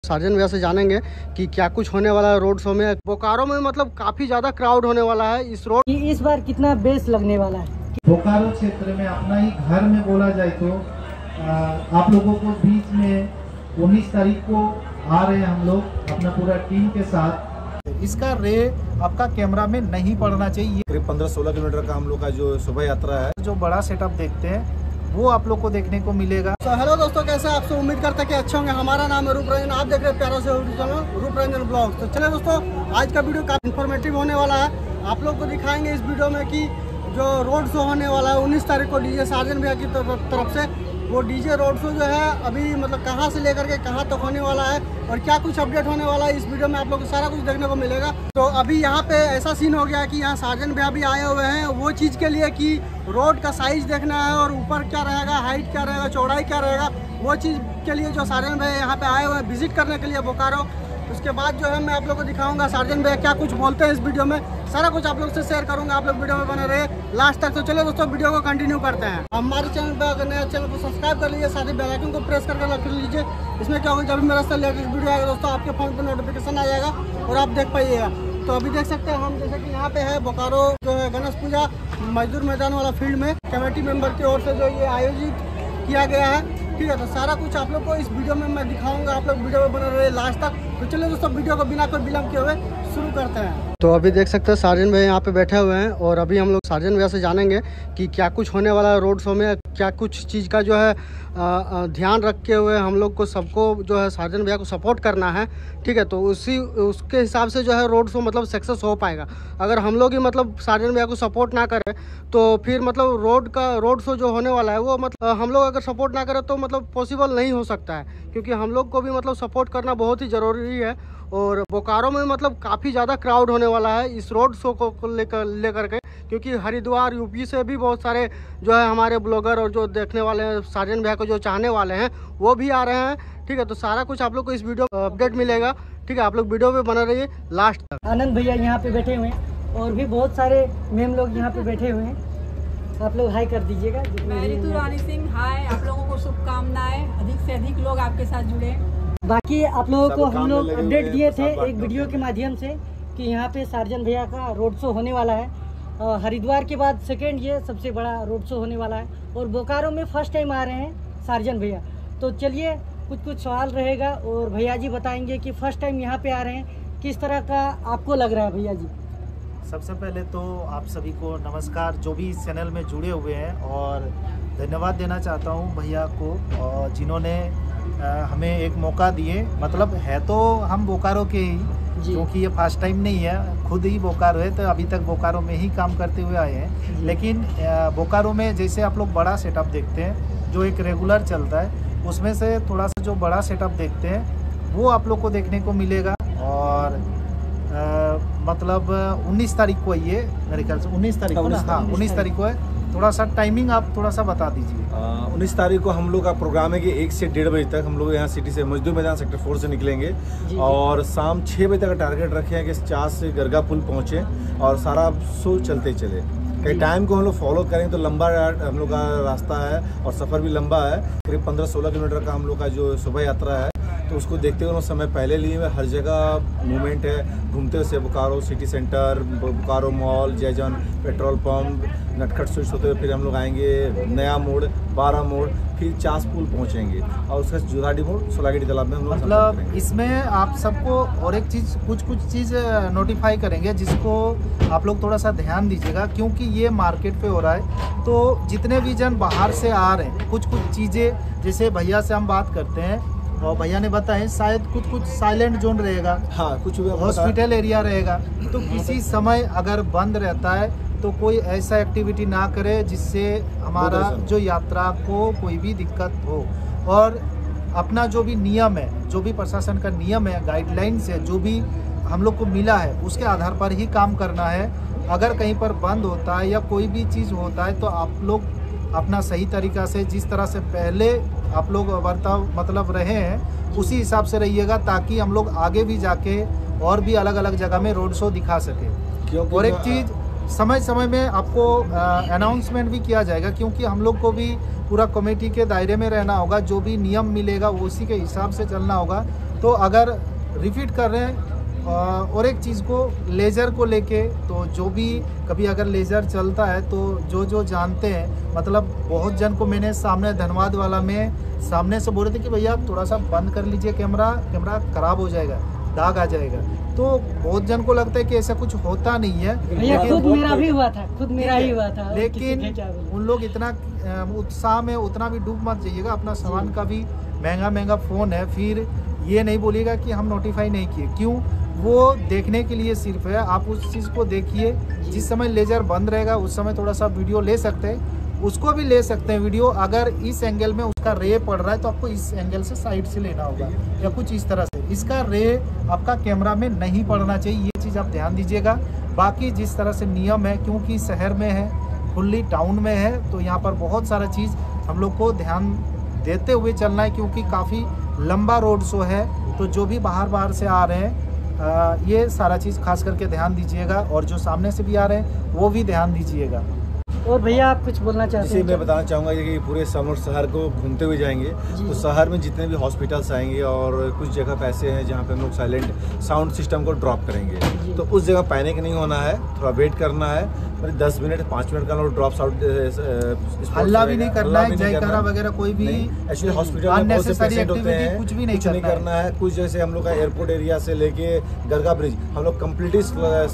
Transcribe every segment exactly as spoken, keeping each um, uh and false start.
साजन भैया से जानेंगे कि क्या कुछ होने वाला है रोड शो में। बोकारो में मतलब काफी ज्यादा क्राउड होने वाला है इस रोड। इस बार कितना बेस लगने वाला है? बोकारो क्षेत्र में अपना ही घर में बोला जाए तो आ, आप लोगों को बीच में उन्नीस तारीख को आ रहे हैं हम लोग अपना पूरा टीम के साथ। इसका रे आपका कैमरा में नहीं पड़ना चाहिए। करीब पंद्रह सोलह किलोमीटर का हम लोग का जो शोभा यात्रा है, जो बड़ा सेटअप देखते हैं वो आप लोग को देखने को मिलेगा। तो हेलो दोस्तों, कैसे आपसे उम्मीद करते हैं कि अच्छे होंगे। हमारा नाम है रूप रंजन, आप देख रहे हैं प्यारा से यूट्यूब चैनल रूप रंजन ब्लॉग। तो चलिए दोस्तों, आज का वीडियो काफी इन्फॉर्मेटिव होने वाला है। आप लोग को दिखाएंगे इस वीडियो में कि जो रोड शो होने वाला है उन्नीस तारीख को डीजे साजन भैया की तरफ से, वो डीजे रोड शो जो है अभी मतलब कहाँ से लेकर के कहाँ तक होने वाला है और क्या कुछ अपडेट होने वाला है, इस वीडियो में आप लोग को सारा कुछ देखने को मिलेगा। तो अभी यहाँ पे ऐसा सीन हो गया है कि यहाँ साजन भैया भी आए हुए हैं वो चीज़ के लिए कि रोड का साइज देखना है और ऊपर क्या रहेगा, हाइट क्या रहेगा, चौड़ाई क्या रहेगा, वो चीज़ के लिए जो साजन भैया यहाँ पे आए हुए हैं विजिट करने के लिए बोकारो। उसके बाद जो है मैं आप लोग को दिखाऊंगा साजन भैया क्या कुछ बोलते हैं इस वीडियो में, सारा कुछ आप लोग से शेयर करूंगा। आप लोग वीडियो में बने रहे लास्ट तक। तो चलिए दोस्तों, वीडियो को कंटिन्यू करते हैं। हमारे चैनल पर अगर नया चैनल को सब्सक्राइब कर लीजिए, साथ ही बेल आइकन को प्रेस करके रख लीजिए। इसमें क्या होगा, जब भी मेरा से लेटेस्ट वीडियो आएगा दोस्तों आपके फोन पर नोटिफिकेशन आ जाएगा और आप देख पाइएगा। तो अभी देख सकते हैं हम, जैसे कि यहाँ पे है बोकारो जो है गणेश पूजा मजदूर मैदान वाला फील्ड में कमेटी मेंबर की ओर से जो ये आयोजित किया गया है। ठीक है, तो सारा कुछ आप लोग को इस वीडियो में मैं दिखाऊंगा, आप लोग वीडियो में बने रहे लास्ट तक। तो चलिए दोस्तों, वीडियो को बिना कोई विलंब किए हुए शुरू करते हैं। तो अभी देख सकते हैं साजन भैया यहाँ पे बैठे हुए हैं और अभी हम लोग साजन भैया से जानेंगे कि क्या कुछ होने वाला है रोड शो में, क्या कुछ चीज़ का जो है ध्यान रखे हुए हम लोग को सबको जो है साजन भैया को सपोर्ट करना है। ठीक है, तो उसी उसके हिसाब से जो है रोड शो मतलब सक्सेस हो पाएगा। अगर हम लोग ही मतलब साजन भैया को सपोर्ट ना करें तो फिर मतलब रोड का रोड शो जो होने वाला है वो मतलब हम लोग अगर सपोर्ट ना करें तो मतलब पॉसिबल नहीं हो सकता है, क्योंकि हम लोग को भी मतलब सपोर्ट करना बहुत ही ज़रूरी है। और बोकारो में मतलब काफ़ी ज़्यादा क्राउड होने वाला है इस रोड शो को लेकर लेकर के, क्योंकि हरिद्वार यूपी से भी बहुत सारे जो है हमारे ब्लॉगर और जो देखने वाले हैं साजन भैया को जो चाहने वाले हैं वो भी आ रहे हैं। ठीक है, तो सारा कुछ आप लोग को इस वीडियो अपडेट मिलेगा। ठीक है, आप लोग वीडियो में बने रहिए लास्ट तक। आनंद भैया यहाँ पे बैठे हुए हैं और भी बहुत सारे मेम लोग यहाँ पे बैठे हुए हैं, आप लोग हाई कर दीजिएगा। मैं ऋतु रानी सिंह, हाय। आप लोगों को शुभकामनाएं, अधिक से अधिक लोग आपके साथ जुड़े। बाकी आप लोगों को हम लोग अपडेट दिए थे एक वीडियो के माध्यम से कि यहाँ पे साजन भैया का रोड शो होने वाला है। हरिद्वार के बाद सेकेंड ये सबसे बड़ा रोड शो होने वाला है और बोकारो में फर्स्ट टाइम आ रहे हैं साजन भैया। तो चलिए, कुछ कुछ सवाल रहेगा और भैया जी बताएंगे कि फर्स्ट टाइम यहाँ पे आ रहे हैं, किस तरह का आपको लग रहा है भैया जी? सबसे पहले तो आप सभी को नमस्कार, जो भी इस चैनल में जुड़े हुए हैं, और धन्यवाद देना चाहता हूँ भैया को और जिन्होंने हमें एक मौका दिए। मतलब है तो हम बोकारो के ही, क्योंकि ये फर्स्ट टाइम नहीं है, खुद ही बोकारो है, तो अभी तक बोकारो में ही काम करते हुए आए हैं। लेकिन बोकारो में जैसे आप लोग बड़ा सेटअप देखते हैं जो एक रेगुलर चलता है, उसमें से थोड़ा सा जो बड़ा सेटअप देखते हैं वो आप लोग को देखने को मिलेगा। और आ, मतलब उन्नीस तारीख को ये मेरे ख्याल से उन्नीस तारीख को, हाँ उन्नीस तारीख को है। थोड़ा सा टाइमिंग आप थोड़ा सा बता दीजिए। उन्नीस तारीख को हम लोग का प्रोग्राम है कि एक से डेढ़ बजे तक हम लोग यहाँ सिटी से मजदूर मैदान सेक्टर फोर से निकलेंगे और शाम छः बजे तक का टारगेट रखे हैं कि चार से गरगा पुल पहुँचे और सारा शो चलते चले। कई टाइम को हम लोग फॉलो करेंगे तो लंबा हम लोग का रास्ता है और सफ़र भी लंबा है। करीब पंद्रह सोलह किलोमीटर का हम लोग का जो शोभा यात्रा है, तो उसको देखते हुए समय पहले लिए हुए हर जगह मूवमेंट है। घूमते हुए Bokaro city centre, Bokaro mall, Jayjan petrol pump, नटखट स्विच होते हुए फिर हम लोग आएंगे नया मोड़, बारह मोड़, फिर चास पुल पहुंचेंगे और उसका जुदाडी मोड़ सोलागेड़ी तालाब में हम लोग मतलब इसमें आप सबको और एक चीज़ कुछ कुछ चीज़ नोटिफाई करेंगे जिसको आप लोग थोड़ा सा ध्यान दीजिएगा, क्योंकि ये मार्केट पे हो रहा है। तो जितने भी जन बाहर से आ रहे हैं, कुछ कुछ चीज़ें जैसे भैया से हम बात करते हैं और भैया ने बताया शायद कुछ कुछ साइलेंट जोन रहेगा, हाँ कुछ हॉस्पिटल एरिया रहेगा, तो किसी समय अगर बंद रहता है तो कोई ऐसा एक्टिविटी ना करे जिससे हमारा जो यात्रा को कोई भी दिक्कत हो। और अपना जो भी नियम है, जो भी प्रशासन का नियम है, गाइडलाइंस है, जो भी हम लोग को मिला है उसके आधार पर ही काम करना है। अगर कहीं पर बंद होता है या कोई भी चीज़ होता है तो आप लोग अपना सही तरीक़ा से, जिस तरह से पहले आप लोग बर्ताव मतलब रहे हैं उसी हिसाब से रहिएगा, ताकि हम लोग आगे भी जाके और भी अलग अलग जगह में रोड शो दिखा सके। और एक चीज़, समय समय में आपको अनाउंसमेंट भी किया जाएगा, क्योंकि हम लोग को भी पूरा कमेटी के दायरे में रहना होगा। जो भी नियम मिलेगा उसी के हिसाब से चलना होगा। तो अगर रिपीट कर रहे हैं और एक चीज़ को लेज़र को लेके, तो जो भी कभी अगर लेज़र चलता है तो जो जो जानते हैं, मतलब बहुत जन को मैंने सामने धनबाद वाला में सामने से बोल रहे थे कि भैया थोड़ा सा बंद कर लीजिए कैमरा, कैमरा ख़राब हो जाएगा, दाग आ जाएगा। तो बहुत जन को लगता है कि ऐसा कुछ होता नहीं है। भैया खुद मेरा भी हुआ था, खुद मेरा ही हुआ था। लेकिन उन लोग इतना उत्साह में उतना भी डूब मत जाइएगा। अपना सामान का भी महंगा महंगा फ़ोन है, फिर ये नहीं बोलिएगा कि हम नोटिफाई नहीं किए। क्यों? वो देखने के लिए सिर्फ है, आप उस चीज़ को देखिए। जिस समय लेजर बंद रहेगा उस समय थोड़ा सा वीडियो ले सकते हैं, उसको भी ले सकते हैं वीडियो। अगर इस एंगल में उसका रे पड़ रहा है तो आपको इस एंगल से साइड से लेना होगा या कुछ इस तरह से। इसका रे आपका कैमरा में नहीं पड़ना चाहिए, ये चीज़ आप ध्यान दीजिएगा। बाकी जिस तरह से नियम है, क्योंकि शहर में है, फुल्ली टाउन में है, तो यहाँ पर बहुत सारा चीज़ हम लोग को ध्यान देते हुए चलना है, क्योंकि काफ़ी लंबा रोड शो है। तो जो भी बाहर बाहर से आ रहे हैं आ, ये सारा चीज़ खास करके ध्यान दीजिएगा, और जो सामने से भी आ रहे हैं वो भी ध्यान दीजिएगा। और भैया आप कुछ बोलना चाहते हैं? मैं बताना चाहूँगा कि पूरे समर शहर को घूमते हुए जाएंगे, तो शहर में जितने भी हॉस्पिटल्स आएंगे और कुछ जगह पे ऐसे हैं जहाँ पे हम लोग साइलेंट साउंड सिस्टम को ड्रॉप करेंगे, तो उस जगह पैनिक नहीं होना है, थोड़ा वेट करना है। मतलब दस मिनट पाँच मिनट का लोग ड्रॉप साउंड, हल्ला भी नहीं करना है, जयकारा वगैरह कोई भी। एक्चुअली हॉस्पिटल में बहुत से पेशेंट होते हैं, कुछ भी नहीं करना है। कुछ जैसे हम लोग का एयरपोर्ट एरिया से लेके गरगा ब्रिज हम लोग कम्प्लीटली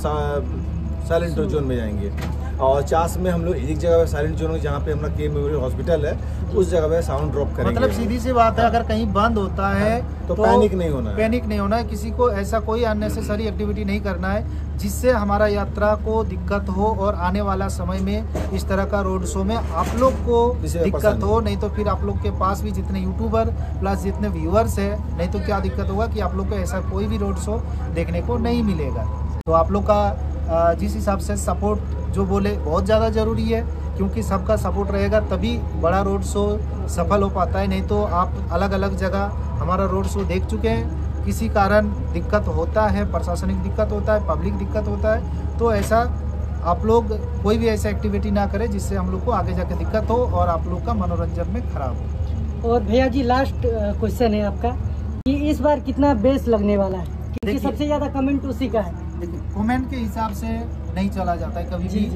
साइलेंट जोन में जाएंगे। और चास में हम लोग एक जगह पे साइलेंट जोन, जहाँ पे हमारा के मेमोरियल हॉस्पिटल है, उस जगह पे साउंड ड्रॉप करेंगे। मतलब सीधी सी बात है, अगर कहीं बंद होता है तो, तो पैनिक नहीं होना है, पैनिक नहीं होना है। किसी को ऐसा कोई अननेसेसरी एक्टिविटी नहीं करना है जिससे हमारा यात्रा को दिक्कत हो और आने वाला समय में इस तरह का रोड शो में आप लोग को दिक्कत हो। नहीं तो फिर आप लोग के पास भी जितने यूट्यूबर प्लस जितने व्यूअर्स है, नहीं तो क्या दिक्कत होगा कि आप लोग को ऐसा कोई भी रोड शो देखने को नहीं मिलेगा। तो आप लोग का जिस हिसाब से सपोर्ट जो बोले बहुत ज़्यादा ज़रूरी है, क्योंकि सबका सपोर्ट रहेगा तभी बड़ा रोड शो सफल हो पाता है। नहीं तो आप अलग अलग जगह हमारा रोड शो देख चुके हैं, किसी कारण दिक्कत होता है, प्रशासनिक दिक्कत होता है, पब्लिक दिक्कत होता है। तो ऐसा आप लोग कोई भी ऐसा एक्टिविटी ना करें जिससे हम लोग को आगे जाके दिक्कत हो और आप लोग का मनोरंजन में खराब हो। और भैया जी लास्ट क्वेश्चन है आपका कि इस बार कितना बेस लगने वाला है, क्योंकि सबसे ज़्यादा कमेंट उसी का है। देखिए कमेंट के हिसाब से नहीं चला जाता है कभी भी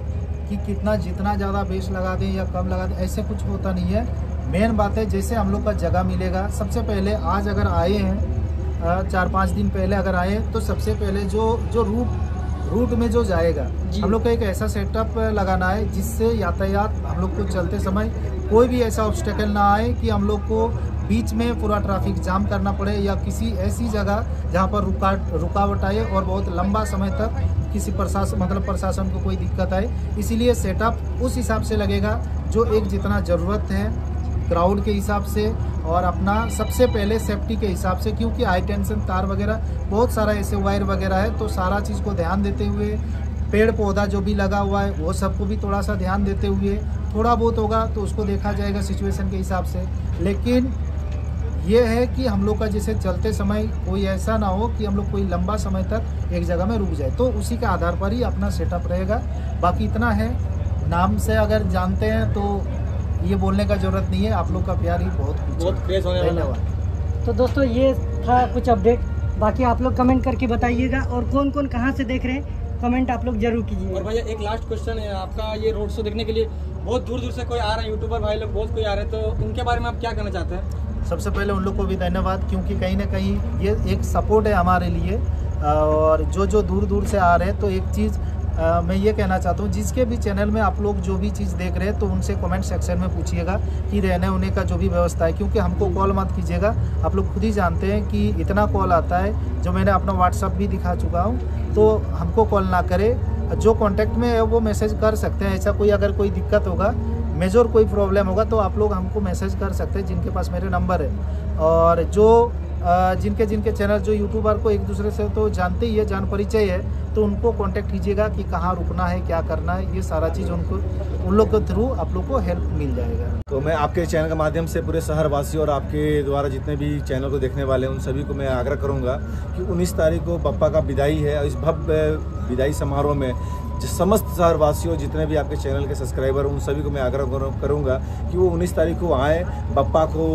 कि कितना जितना ज़्यादा बेस लगा दें या कम लगा दें, ऐसे कुछ होता नहीं है। मेन बात है जैसे हम लोग का जगह मिलेगा। सबसे पहले आज अगर आए हैं, चार पाँच दिन पहले अगर आए तो सबसे पहले जो जो रूट रूट में जो जाएगा हम लोग का एक ऐसा सेटअप लगाना है जिससे यातायात हम लोग को चलते समय कोई भी ऐसा ऑब्स्टेकल ना आए कि हम लोग को बीच में पूरा ट्रैफिक जाम करना पड़े, या किसी ऐसी जगह जहाँ पर रुका रुकावट आए और बहुत लंबा समय तक किसी प्रशासन मतलब प्रशासन को कोई दिक्कत आए। इसीलिए सेटअप उस हिसाब से लगेगा जो एक जितना ज़रूरत है क्राउड के हिसाब से, और अपना सबसे पहले सेफ्टी के हिसाब से, क्योंकि हाई टेंशन तार वगैरह बहुत सारा ऐसे वायर वगैरह है। तो सारा चीज़ को ध्यान देते हुए, पेड़ पौधा जो भी लगा हुआ है वो सबको भी थोड़ा सा ध्यान देते हुए, थोड़ा बहुत होगा तो उसको देखा जाएगा सिचुएशन के हिसाब से। लेकिन ये है कि हम लोग का जैसे चलते समय कोई ऐसा ना हो कि हम लोग कोई लंबा समय तक एक जगह में रुक जाए, तो उसी के आधार पर ही अपना सेटअप रहेगा। बाकी इतना है, नाम से अगर जानते हैं तो ये बोलने का जरूरत नहीं है। आप लोग का प्यार ही बहुत बहुत क्रेज होने वाला है। तो दोस्तों ये था कुछ अपडेट, बाकी आप लोग कमेंट करके बताइएगा, और कौन कौन कहाँ से देख रहे हैं कमेंट आप लोग जरूर कीजिए। और भैया एक लास्ट क्वेश्चन है आपका, ये रोड शो देखने के लिए बहुत दूर दूर से कोई आ रहा है, यूट्यूबर भाई लोग बहुत कोई आ रहे हैं, तो उनके बारे में आप क्या कहना चाहते हैं? सबसे पहले उन लोग को भी धन्यवाद, क्योंकि कहीं ना कहीं ये एक सपोर्ट है हमारे लिए। और जो जो दूर दूर से आ रहे हैं, तो एक चीज़ आ, मैं ये कहना चाहता हूँ, जिसके भी चैनल में आप लोग जो भी चीज़ देख रहे हैं तो उनसे कमेंट सेक्शन में पूछिएगा कि रहने होने का जो भी व्यवस्था है, क्योंकि हमको कॉल मत कीजिएगा। आप लोग खुद ही जानते हैं कि इतना कॉल आता है, जो मैंने अपना व्हाट्सअप भी दिखा चुका हूँ। तो हमको कॉल ना करें, जो कॉन्टैक्ट में है वो मैसेज कर सकते हैं। ऐसा कोई अगर कोई दिक्कत होगा, मेजर कोई प्रॉब्लम होगा, तो आप लोग हमको मैसेज कर सकते हैं, जिनके पास मेरे नंबर है। और जो जिनके जिनके चैनल जो यूट्यूबर को एक दूसरे से तो जानते ही है, जान परिचय है, तो उनको कांटेक्ट कीजिएगा कि कहाँ रुकना है, क्या करना है, ये सारा चीज़ उनको उन लोग के थ्रू आप लोग को हेल्प मिल जाएगा। तो मैं आपके चैनल के माध्यम से पूरे शहर वासियों और आपके द्वारा जितने भी चैनल को देखने वाले हैं उन सभी को मैं आग्रह करूंगा कि उन्नीस तारीख को बप्पा का विदाई है, और इस भव्य विदाई समारोह में समस्त शहर वासियों जितने भी आपके चैनल के सब्सक्राइबर उन सभी को मैं आग्रह करूंगा कि वो उन्नीस तारीख को आएँ, बप्पा को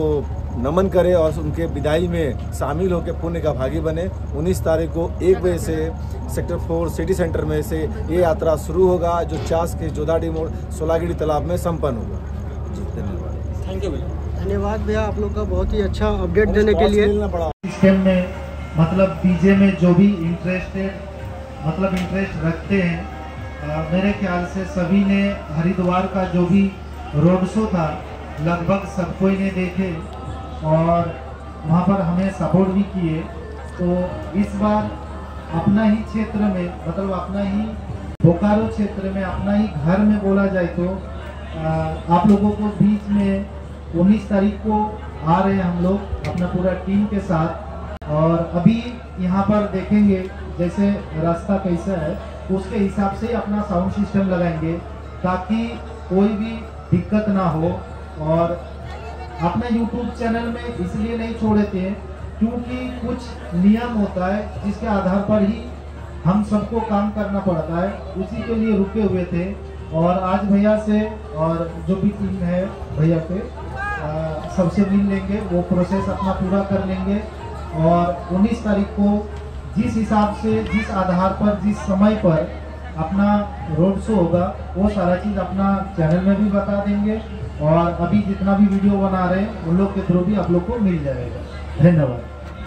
नमन करें और उनके विदाई में शामिल होकर पुण्य का भागी बने। उन्नीस तारीख को एक बजे से सेक्टर फोर सिटी सेंटर में से ये यात्रा शुरू होगा, जो चास के जोधाडी मोड़ सोलागिरी तालाब में संपन्न होगा। जी धन्यवाद। थैंक यू भैया। धन्यवाद भैया आप लोग का बहुत ही अच्छा अपडेट देने के लिए। सिस्टम में मतलब डीजे में जो भी इंटरेस्टेड मतलब इंटरेस्ट रखते हैं, आ, मेरे ख्याल से सभी ने हरिद्वार का जो भी रोड शो था लगभग सब कोई ने देखे और वहाँ पर हमें सपोर्ट भी किए। तो इस बार अपना ही क्षेत्र में मतलब अपना ही बोकारो क्षेत्र में अपना ही घर में बोला जाए तो आ, आप लोगों को बीच में उन्नीस तारीख को आ रहे हैं हम लोग अपना पूरा टीम के साथ। और अभी यहाँ पर देखेंगे जैसे रास्ता कैसा है उसके हिसाब से अपना साउंड सिस्टम लगाएंगे ताकि कोई भी दिक्कत ना हो। और अपने यूट्यूब चैनल में इसलिए नहीं छोड़े थे क्योंकि कुछ नियम होता है जिसके आधार पर ही हम सबको काम करना पड़ता है, उसी के लिए रुके हुए थे। और आज भैया से और जो भी टीम है भैया के आ, सबसे मिल लेंगे, वो प्रोसेस अपना पूरा कर लेंगे। और उन्नीस तारीख को जिस हिसाब से जिस आधार पर जिस समय पर अपना रोड शो होगा वो सारा चीज़ अपना चैनल में भी बता देंगे और अभी जितना भी वीडियो बना रहे हैं उन लोग के थ्रू भी आप लोग को मिल जाएगा। धन्यवाद।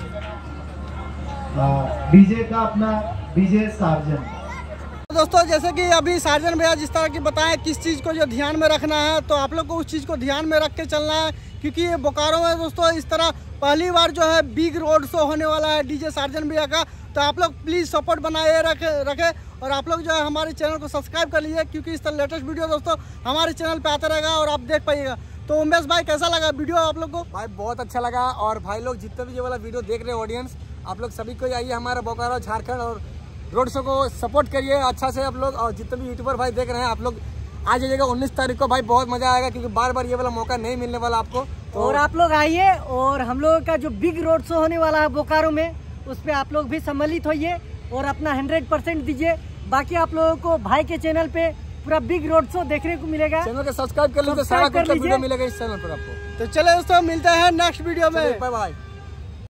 डीजे का अपना डीजे सार्जन। दोस्तों जैसे कि अभी सार्जन भैया जिस तरह की बताएं किस चीज़ को जो ध्यान में रखना है, तो आप लोग को उस चीज़ को ध्यान में रख के चलना है क्योंकि ये बोकारो में दोस्तों इस तरह पहली बार जो है बिग रोड शो होने वाला है डीजे सार्जन भैया का। तो आप लोग प्लीज़ सपोर्ट बनाए रखे रखे और आप लोग जो है हमारे चैनल को सब्सक्राइब कर लीजिए क्योंकि इस तरह लेटेस्ट वीडियो दोस्तों हमारे चैनल पे आता रहेगा और आप देख पाइएगा। तो उमेश भाई कैसा लगा वीडियो आप लोग को? भाई बहुत अच्छा लगा। और भाई लोग जितने भी ये वाला वीडियो देख रहे हैं ऑडियंस, आप लोग सभी को आइए हमारा बोकारो झारखंड और रोड शो को सपोर्ट करिए अच्छा से आप लोग। और जितने भी यूट्यूबर भाई देख रहे हैं आप लोग आ जाइएगा उन्नीस तारीख को। भाई बहुत मजा आएगा क्योंकि बार बार ये वाला मौका नहीं मिलने वाला आपको। तो और आप लोग आइए और हम लोगों का जो बिग रोड शो होने वाला है बोकारो में उस पर आप लोग भी सम्मिलित होइए और अपना हंड्रेड परसेंट दीजिए। बाकी आप लोगों को भाई के चैनल पे पूरा बिग रोड शो देखने को मिलेगा। चैनल को सब्सक्राइब कर लीजिए, सारा कुछ वीडियो मिलेगा इस चैनल पर आपको। तो चले दोस्तों मिलते हैं नेक्स्ट वीडियो में। Bye bye.